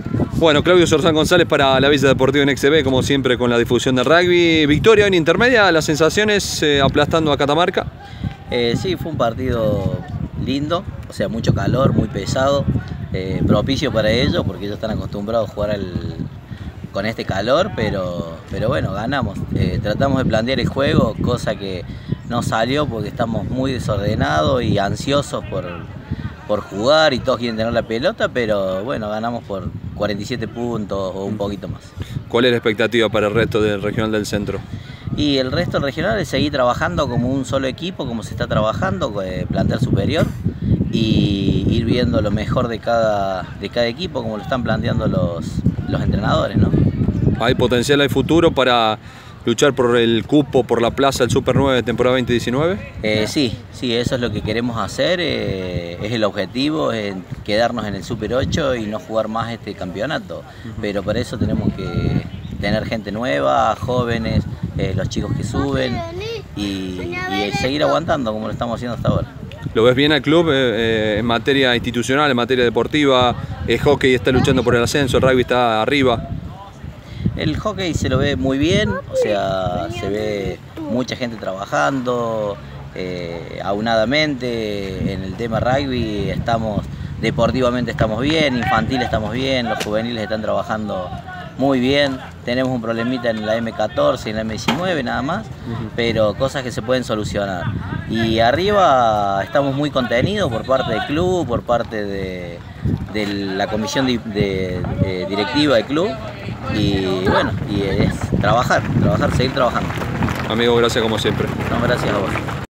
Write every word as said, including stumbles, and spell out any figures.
Bueno, Claudio Sorzán González para la Villa Deportiva en X B, como siempre con la difusión del rugby. Victoria en intermedia, las sensaciones eh, aplastando a Catamarca. Eh, sí, fue un partido lindo, o sea, mucho calor, muy pesado, eh, propicio para ellos porque ellos están acostumbrados a jugar al, con este calor, pero, pero bueno, ganamos. Eh, tratamos de plantear el juego, cosa que no salió porque estamos muy desordenados y ansiosos por, por jugar y todos quieren tener la pelota, pero bueno, ganamos por cuarenta y siete puntos o un poquito más. ¿Cuál es la expectativa para el resto del regional del centro? Y el resto del regional es seguir trabajando como un solo equipo, como se está trabajando, eh, plantel superior, y ir viendo lo mejor de cada, de cada equipo, como lo están planteando los, los entrenadores, ¿no? ¿Hay potencial, hay futuro para luchar por el cupo, por la plaza del Super nueve de temporada veinte diecinueve? Eh, sí, sí, eso es lo que queremos hacer, eh, es el objetivo, es quedarnos en el Super ocho y no jugar más este campeonato, uh-huh. Pero para eso tenemos que tener gente nueva, jóvenes, eh, los chicos que suben y, y seguir aguantando como lo estamos haciendo hasta ahora. ¿Lo ves bien al club eh, eh, en materia institucional, en materia deportiva? El hockey está luchando por el ascenso, el rugby está arriba. El hockey se lo ve muy bien, o sea, se ve mucha gente trabajando, eh, aunadamente. En el tema rugby estamos, deportivamente estamos bien, infantil estamos bien, los juveniles están trabajando muy bien. Tenemos un problemita en la eme catorce y en la eme diecinueve nada más, uh-huh. Pero cosas que se pueden solucionar. Y arriba estamos muy contenidos por parte del club, por parte de, de la comisión de, de, de directiva del club. Y bueno, y es trabajar, trabajar, seguir trabajando. Amigo, gracias como siempre. No, gracias a vos.